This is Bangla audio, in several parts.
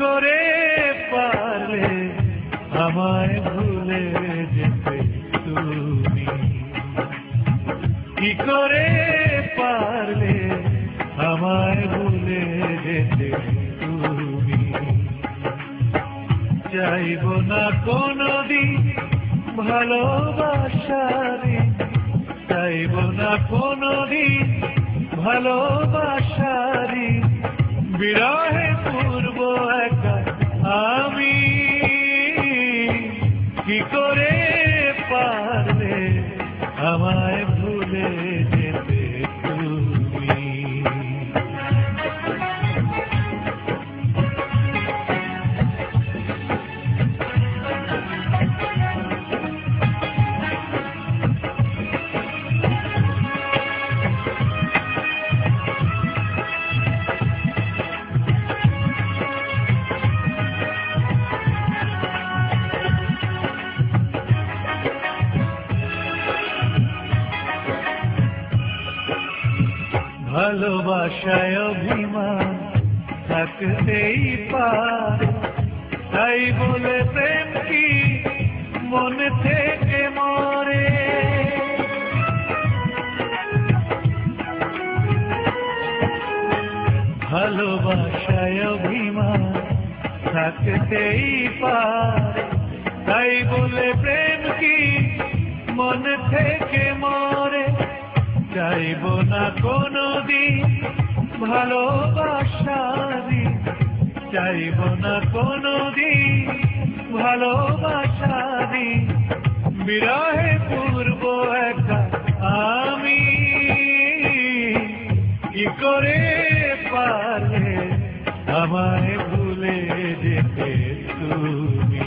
করে পারলে আমায় ভুলে যেতে তুমি? কি করে পারলে আমায় ভুলে যেতে তুমি? চাইব না কোনদিন ভালোবাসারে, চাইব না কোনদিন ভালোবাসারে, বিরহে পূর্ব একা আমি। কি করে পারলে আমায় ভুলে যেতে তুমি? ভালোবাসায় অভিমান থাকতেই পারে, তাই বলে প্রেম কি মনে থেকে মরে? ভালোবাসায় অভিমান থাকতেই পারে, তাই বলে প্রেম কি মনে থেকে মরে? চাইব না কোনদিন ভালোবাসারি, চাইব না কোনদিন ভালোবাসারি, বিরহে পূর্ব একা আমি। কি করে পারলে আমায় ভুলে যেতে তুমি?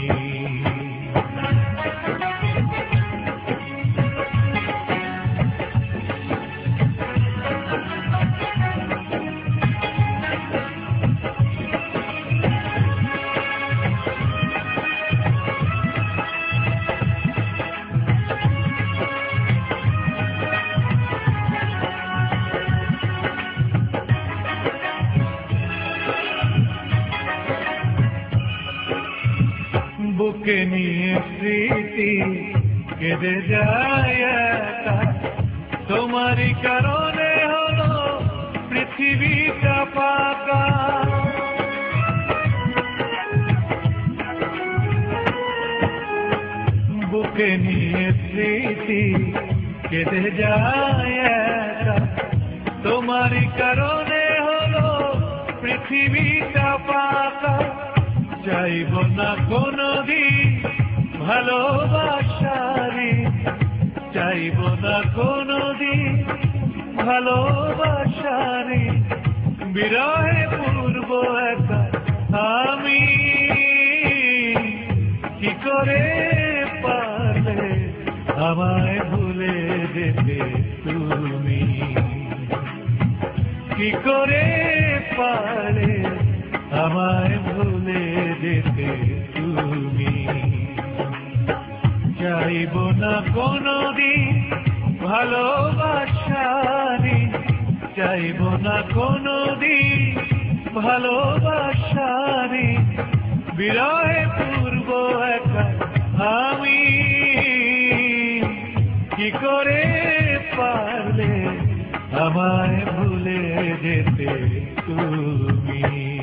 বুকে নিয়ে স্মৃতি কেঁদে যায় একা, তোমারই কারণে হলো পৃথিবীটা ফাঁকা। বুকে নিয়ে স্মৃতি কেঁদে যায় একা, তোমারই কারণে হলো পৃথিবীটা ফাঁকা। চাইব না কোনদিন ভালোবাসারে, চাইব না কোনদিন ভালোবাসারে, বিরহে পূর্ব একা আমি। কি করে পারলে আমায় ভুলে যেতে তুমি? কি করে পারলে আমায় ভুলে যেতে তুমি? চাইব না কোনদিন ভালোবাসারি, চাইব না কোনদিন ভালোবাসারি, বিরহে পূর্ব একা আমি। কি করে পারলে আমায় ভুলে যেতে তুমি?